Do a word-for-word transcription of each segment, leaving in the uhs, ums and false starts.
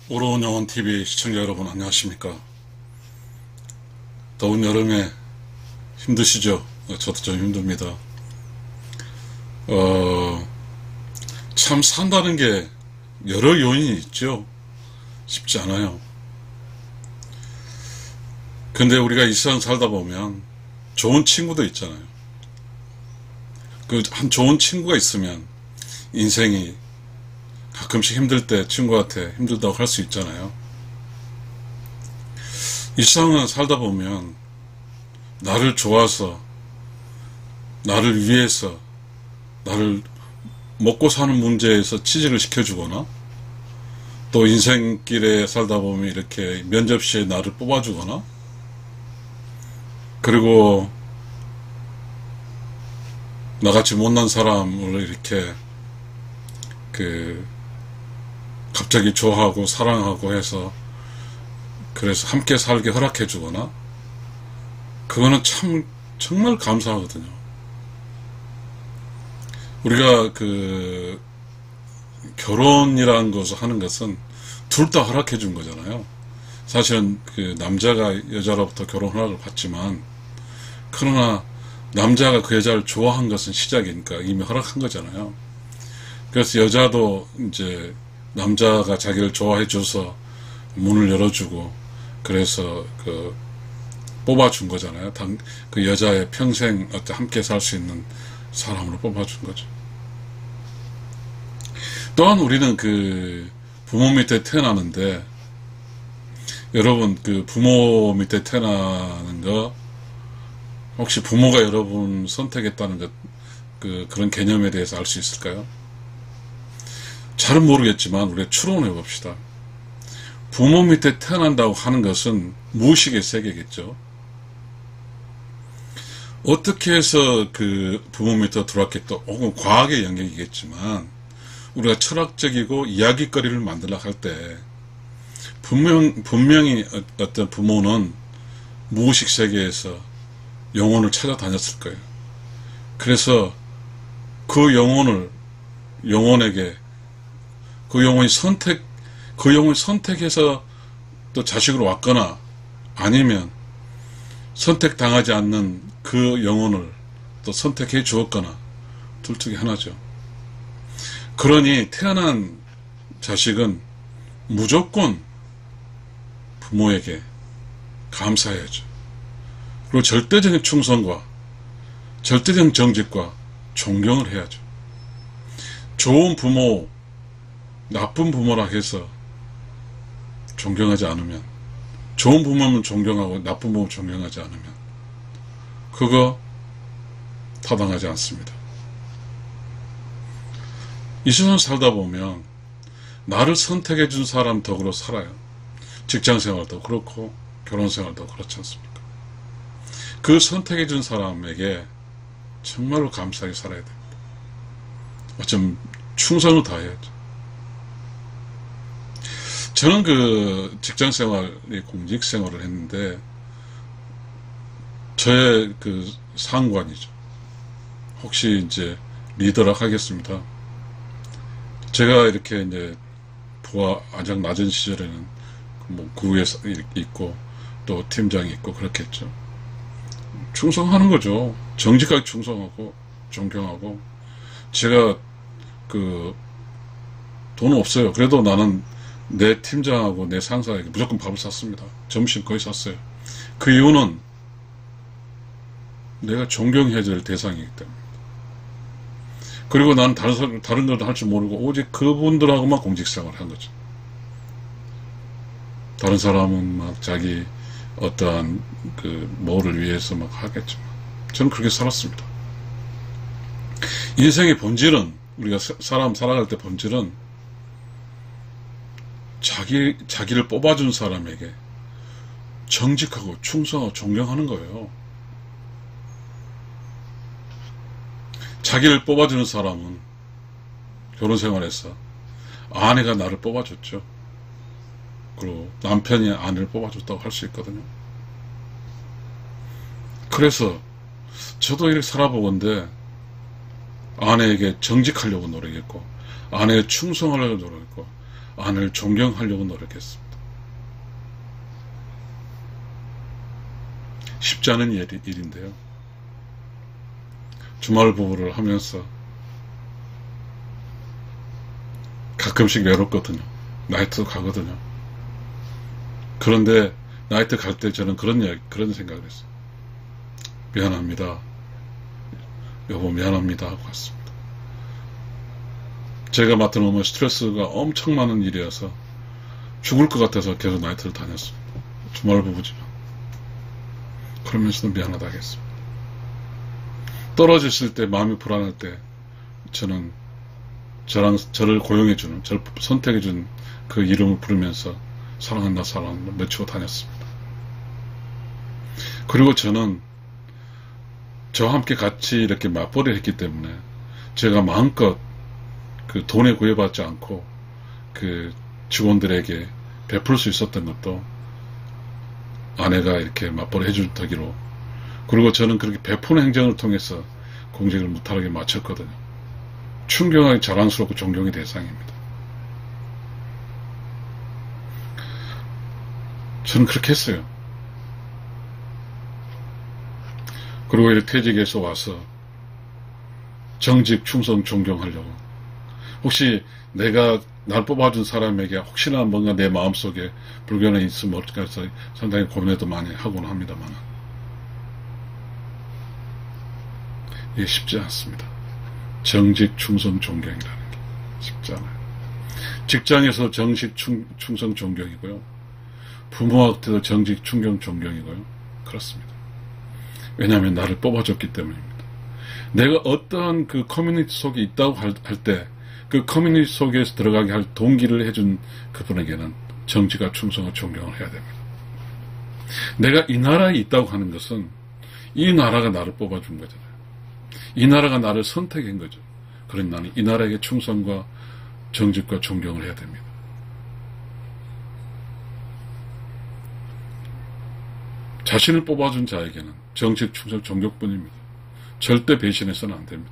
오로운 영혼티비 시청자 여러분 안녕하십니까. 더운 여름에 힘드시죠? 저도 좀 힘듭니다. 어, 참 산다는 게 여러 요인이 있죠. 쉽지 않아요. 근데 우리가 이 세상 살다 보면 좋은 친구도 있잖아요. 그 한 좋은 친구가 있으면 인생이 가끔씩 힘들 때 친구한테 힘들다고 할 수 있잖아요. 이 세상은 살다 보면 나를 좋아서, 나를 위해서, 나를 먹고 사는 문제에서 취직을 시켜주거나, 또 인생길에 살다 보면 이렇게 면접시에 나를 뽑아주거나, 그리고 나같이 못난 사람을 이렇게 그 갑자기 좋아하고 사랑하고 해서 그래서 함께 살게 허락해 주거나, 그거는 참 정말 감사하거든요. 우리가 그 결혼이라는 것을 하는 것은 둘 다 허락해 준 거잖아요. 사실은 그 남자가 여자로부터 결혼 허락을 받지만, 그러나 남자가 그 여자를 좋아한 것은 시작이니까 이미 허락한 거잖아요. 그래서 여자도 이제 남자가 자기를 좋아해 줘서 문을 열어주고, 그래서 그 뽑아준 거잖아요. 그 여자의 평생 어떤 함께 살 수 있는 사람으로 뽑아준 거죠. 또한 우리는 그 부모 밑에 태어나는데, 여러분 그 부모 밑에 태어나는 거 혹시 부모가 여러분 선택했다는 것, 그 그런 개념에 대해서 알 수 있을까요? 잘은 모르겠지만 우리가 추론해 봅시다. 부모 밑에 태어난다고 하는 것은 무의식의 세계겠죠. 어떻게 해서 그 부모 밑에 들어왔겠다, 혹은 과학의 영역이겠지만, 우리가 철학적이고 이야기거리를 만들려고 할 때 분명, 분명히 어떤 부모는 무의식 세계에서 영혼을 찾아다녔을 거예요. 그래서 그 영혼을, 영혼에게 그 영혼이 선택, 그 영혼을 선택해서 또 자식으로 왔거나, 아니면 선택당하지 않는 그 영혼을 또 선택해 주었거나, 둘 중에 하나죠. 그러니 태어난 자식은 무조건 부모에게 감사해야죠. 그리고 절대적인 충성과 절대적인 정직과 존경을 해야죠. 좋은 부모, 나쁜 부모라 해서 존경하지 않으면, 좋은 부모면 존경하고 나쁜 부모면 존경하지 않으면 그거 타당하지 않습니다. 이 세상 살다 보면 나를 선택해 준 사람 덕으로 살아요. 직장생활도 그렇고 결혼생활도 그렇지 않습니까? 그 선택해 준 사람에게 정말로 감사하게 살아야 됩니다. 어쩜 충성을 다해야죠. 저는 그 직장생활이 공직생활을 했는데, 저의 그 상관이죠. 혹시 이제 리더라 하겠습니다. 제가 이렇게 이제 부하 아주 낮은 시절에는 뭐 구에 있고 또 팀장이 있고 그렇겠죠. 충성하는 거죠. 정직하게 충성하고 존경하고. 제가 그 돈 없어요. 그래도 나는 내 팀장하고 내 상사에게 무조건 밥을 샀습니다. 점심 거의 샀어요. 그 이유는 내가 존경해야 될 대상이기 때문에. 그리고 나는 다른 사람, 다른 것도 할 줄 모르고 오직 그분들하고만 공직생활을 한 거죠. 다른 사람은 막 자기 어떠한 그 뭐를 위해서 막 하겠지만, 저는 그렇게 살았습니다. 인생의 본질은, 우리가 사람 살아갈 때 본질은 자기, 자기를 뽑아준 사람에게 정직하고 충성하고 존경하는 거예요. 자기를 뽑아주는 사람은 결혼생활에서 아내가 나를 뽑아줬죠. 그리고 남편이 아내를 뽑아줬다고 할 수 있거든요. 그래서 저도 이렇게 살아보건데, 아내에게 정직하려고 노력했고, 아내에 충성하려고 노력했고, 아내를 존경하려고 노력했습니다. 쉽지 않은 일, 일인데요. 주말 부부를 하면서 가끔씩 외롭거든요. 나이트 가거든요. 그런데 나이트 갈 때 저는 그런 이야기, 그런 생각을 했어요. 미안합니다. 여보 미안합니다 하고 갔습니다. 제가 맡은 업무 스트레스가 엄청 많은 일이어서 죽을 것 같아서 계속 나이트를 다녔습니다. 주말 부부지만. 그러면서도 미안하다 하겠습니다. 떨어졌을 때 마음이 불안할 때 저는 저랑 저를 고용해주는, 저를 선택해준 그 이름을 부르면서 사랑한다 사랑한다 외치고 다녔습니다. 그리고 저는 저와 함께 같이 이렇게 맞벌이를 했기 때문에 제가 마음껏 그 돈에 구애받지 않고 그 직원들에게 베풀 수 있었던 것도 아내가 이렇게 맞벌이 해줄 덕이로, 그리고 저는 그렇게 베푸는 행정을 통해서 공직을 무탈하게 마쳤거든요. 충격하게 자랑스럽고 존경의 대상입니다. 저는 그렇게 했어요. 그리고 이렇게 퇴직해서 와서 정직, 충성, 존경하려고. 혹시 내가 날 뽑아준 사람에게 혹시나 뭔가 내 마음속에 불편이 있으면 어떡할까 해서 상당히 고민도 많이 하곤 합니다만 이게 쉽지 않습니다. 정직, 충성, 존경이라는 게 쉽지 않아요. 직장에서 정직, 충, 충성, 존경이고요. 부모한테도 정직, 충경, 존경이고요. 그렇습니다. 왜냐하면 나를 뽑아줬기 때문입니다. 내가 어떠한 그 커뮤니티 속에 있다고 할 때 그 커뮤니티 속에서 들어가게 할 동기를 해준 그분에게는 정직과 충성과 존경을 해야 됩니다. 내가 이 나라에 있다고 하는 것은 이 나라가 나를 뽑아준 거잖아요. 이 나라가 나를 선택한 거죠. 그러니 나는 이 나라에게 충성과 정직과 존경을 해야 됩니다. 자신을 뽑아준 자에게는 정직, 충성, 존경뿐입니다. 절대 배신해서는 안 됩니다.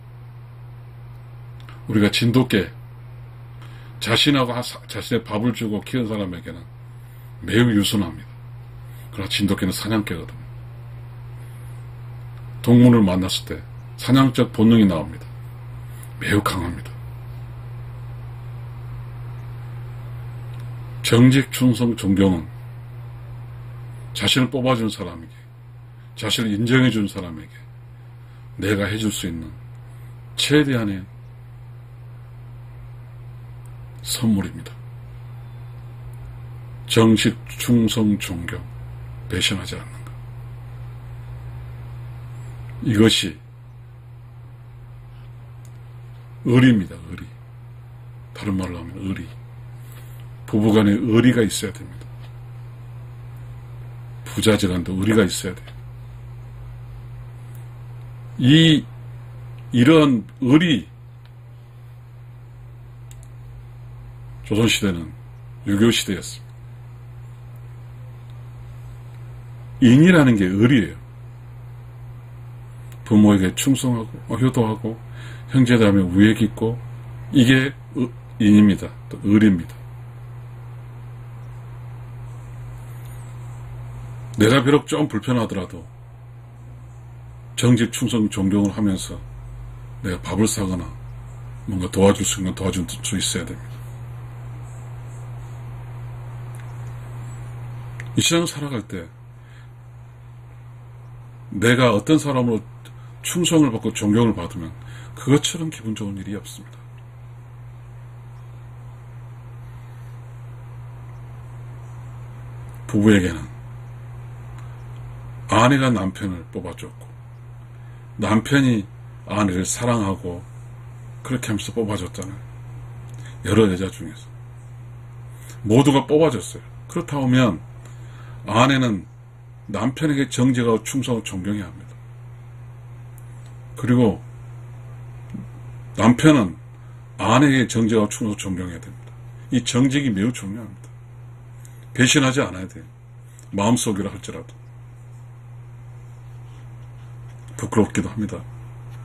우리가 진돗개, 자신하고 자신의 밥을 주고 키운 사람에게는 매우 유순합니다. 그러나 진돗개는 사냥개거든요. 동물을 만났을 때 사냥적 본능이 나옵니다. 매우 강합니다. 정직, 충성, 존경은 자신을 뽑아준 사람에게, 자신을 인정해준 사람에게 내가 해줄 수 있는 최대한의 선물입니다. 정직, 충성, 존경, 배신하지 않는 것. 이것이 의리입니다. 의리. 다른 말로 하면 의리. 부부간에 의리가 있어야 됩니다. 부자지간도 의리가 있어야 돼요. 이 이런 의리, 조선시대는 유교시대였습니다. 인이라는 게 의리예요. 부모에게 충성하고 효도하고 형제자매 우애 깊고, 이게 인입니다. 또 의리입니다. 내가 비록 좀 불편하더라도 정직, 충성, 존경을 하면서 내가 밥을 사거나 뭔가 도와줄 수 있는 건 도와줄 수 있어야 됩니다. 이 세상을 살아갈 때 내가 어떤 사람으로 충성을 받고 존경을 받으면 그것처럼 기분 좋은 일이 없습니다. 부부에게는 아내가 남편을 뽑아줬고 남편이 아내를 사랑하고 그렇게 하면서 뽑아줬잖아요. 여러 여자 중에서 모두가 뽑아줬어요. 그렇다 하면 아내는 남편에게 정직하고 충성을 존경해야 합니다. 그리고 남편은 아내에게 정직하고 충성을 존경해야 됩니다. 이 정직이 매우 중요합니다. 배신하지 않아야 돼요. 마음속이라 할지라도. 부끄럽기도 합니다.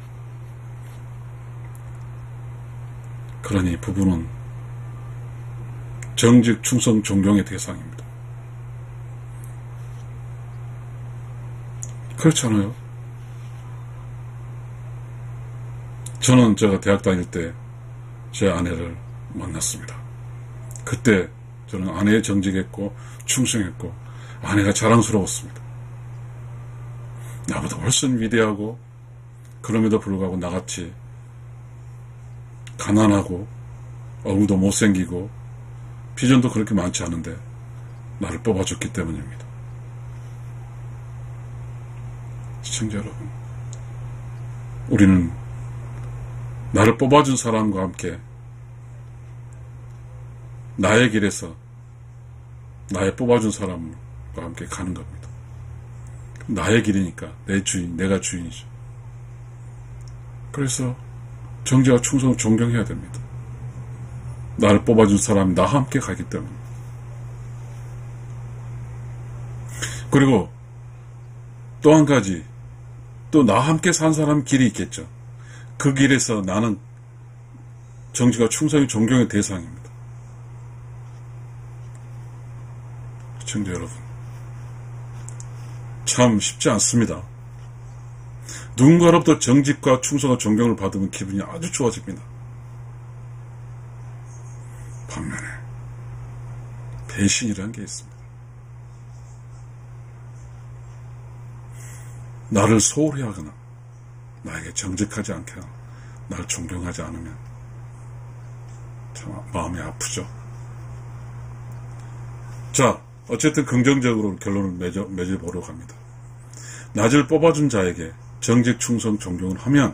그러니 부부는 정직, 충성, 존경의 대상입니다. 그렇잖아요. 저는 제가 대학 다닐 때 제 아내를 만났습니다. 그때 저는 아내에 정직했고 충성했고 아내가 자랑스러웠습니다. 나보다 훨씬 위대하고 그럼에도 불구하고 나같이 가난하고 얼굴도 못생기고 비전도 그렇게 많지 않은데 나를 뽑아줬기 때문입니다. 시청자 여러분, 우리는 나를 뽑아준 사람과 함께 나의 길에서 나의 뽑아준 사람과 함께 가는 겁니다. 나의 길이니까 내 주인, 내가 주인이죠. 그래서 정직과 충성을 존경해야 됩니다. 나를 뽑아준 사람이 나와 함께 가기 때문에. 그리고 또 한 가지, 또 나와 함께 산 사람 길이 있겠죠. 그 길에서 나는 정직과 충성이 존경의 대상입니다. 시청자 여러분, 참 쉽지 않습니다. 누군가로부터 정직과 충성과 존경을 받으면 기분이 아주 좋아집니다. 반면에 배신이라는 게 있습니다. 나를 소홀히 하거나 나에게 정직하지 않게 하거나 나를 존경하지 않으면 참 마음이 아프죠. 자, 어쨌든 긍정적으로 결론을 맺어, 맺어보려고 합니다. 나를 뽑아준 자에게 정직, 충성, 존경을 하면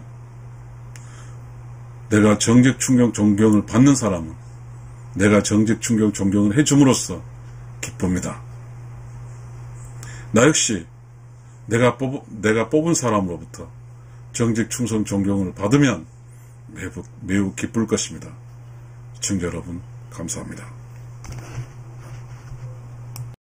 내가 정직, 충경, 존경을 받는 사람은 내가 정직, 충경, 존경을 해줌으로써 기쁩니다. 나 역시 내가, 뽑, 내가 뽑은 사람으로부터 정직, 충성, 존경을 받으면 매우, 매우 기쁠 것입니다. 시청자 여러분, 감사합니다.